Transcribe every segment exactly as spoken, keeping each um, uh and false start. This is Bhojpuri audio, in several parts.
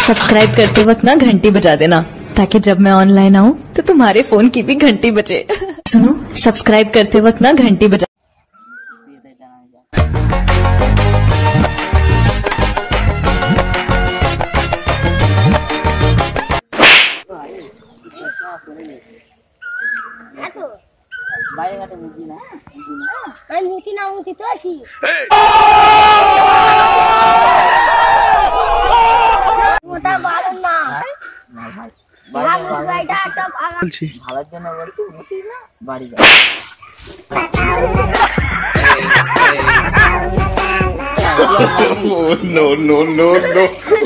सब्सक्राइब करते वक्त ना घंटी बजा देना, ताकि जब मैं ऑनलाइन आऊँ तो तुम्हारे फोन की भी घंटी बजे। सुनो, सब्सक्राइब करते वक्त ना घंटी बजा। মুতি না মুতি তো আছি মোটা ভালো না বলছি ভালোর জন্য বলছি মুতি না বাড়ি যা no no no no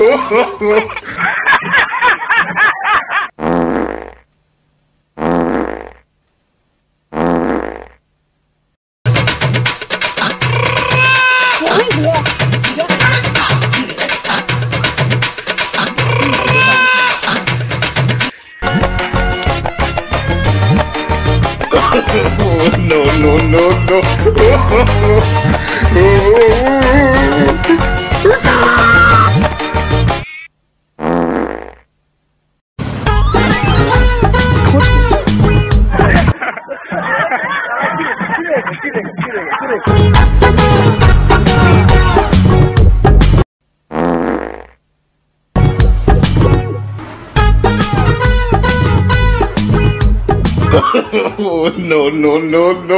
no no no no Oh, no, no, no, no.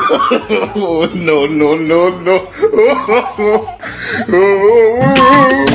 Oh, no, no, no, no.